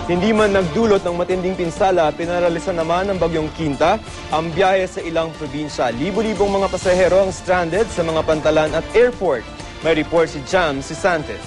Hindi man nagdulot ng matinding pinsala, pinaralisan naman ng Bagyong Quinta ang biyahe sa ilang probinsya. Libo-libong mga pasahero ang stranded sa mga pantalan at airport. May report si Jam Santos.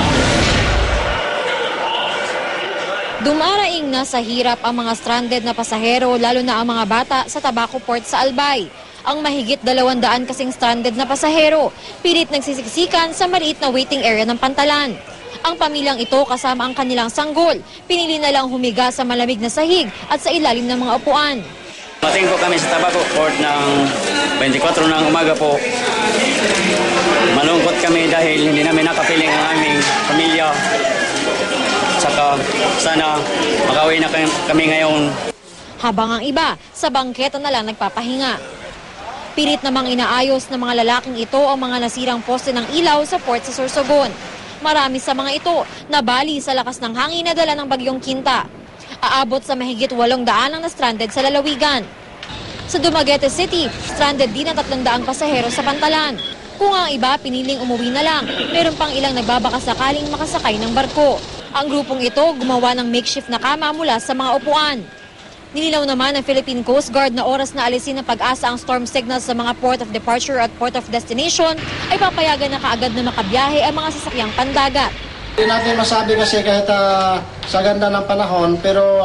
Dumaraing na sa hirap ang mga stranded na pasahero, lalo na ang mga bata sa Tabaco Port sa Albay. Ang mahigit 200 kasing stranded na pasahero, pilit nagsisiksikan sa maliit na waiting area ng pantalan. Ang pamilyang ito kasama ang kanilang sanggol, pinili na lang humiga sa malamig na sahig at sa ilalim ng mga upuan. Mating po kami sa Tabaco Port ng 24 ng umaga po. Malungkot kami dahil hindi namin nakapiling ang aming pamilya. Saka sana makauwi na kami ngayon. Habang ang iba, sa bangketa na lang nagpapahinga. Pilit namang inaayos ng mga lalaking ito ang mga nasirang poste ng ilaw sa port sa Sorsogon. Marami sa mga ito nabali sa lakas ng hangin na dala ng Bagyong Quinta. Aabot sa mahigit 800 ang na-stranded sa lalawigan. Sa Dumaguete City, stranded din ang 300 pasahero sa pantalan. Kung ang iba piniling umuwi na lang, meron pang ilang nagbabakasakaling makasakay ng barko. Ang grupong ito gumawa ng makeshift na kama mula sa mga upuan. Nililaw naman ng Philippine Coast Guard na oras na alisin ng Pag-asa ang storm signals sa mga port of departure at port of destination ay papayagan na kaagad na makabiyahe ang mga sasakyang pandagat. Hindi natin masabi kasi kahit sa ganda ng panahon, pero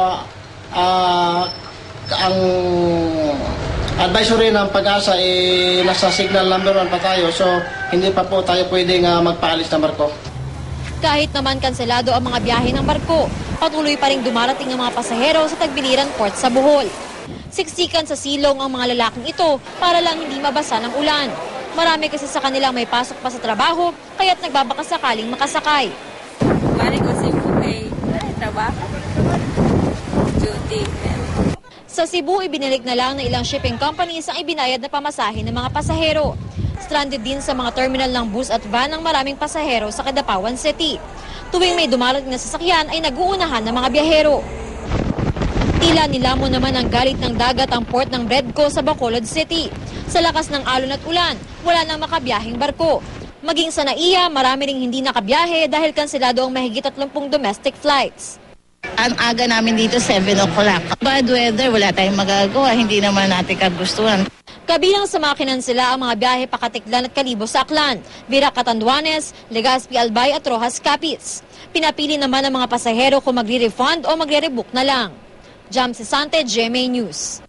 ang advisory ng Pag-asa ay nasa signal number 1 pa tayo, so hindi pa po tayo pwedeng magpaalis ng barko. Kahit naman kanselado ang mga biyahe ng barko, patuloy pa rin dumarating ang mga pasahero sa Tagbiliran Port sa Bohol. Siksikan sa silong ang mga lalaking ito para lang hindi mabasa ng ulan. Marami kasi sa kanilang may pasok pa sa trabaho, kaya't nagbabakasakaling makasakay. Mari ko si Bukay, trabaho, duty. Sa Cebu, ibinalik na lang ng ilang shipping companies ang ibinayad na pamasahe ng mga pasahero. Stranded din sa mga terminal ng bus at van ang maraming pasahero sa Cadapawan City. Tuwing may dumarating na sasakyan ay nag-uunahan ng mga biyahero. Tila nilamon naman ang galit ng dagat ang port ng Bredco sa Bacolod City. Sa lakas ng alon at ulan, wala nang makabiyaheng barko. Maging sa NAIA, marami ring hindi nakabiyahe dahil kanselado ang mahigit 30 domestic flights. Ang aga namin dito, 7 o'clock. Bad weather, wala tayong magagawa. Hindi naman natin kagustuhan. Kabilang sa mga kinansela ang mga biyahe Pakatiklan at Kalibo sa Aklan, Virac Catanduanes, Legazpi Albay at Rojas Capiz. Pinapili naman ang mga pasahero kung magre-refund o magre-rebook na lang. Jam Sante, GMA News.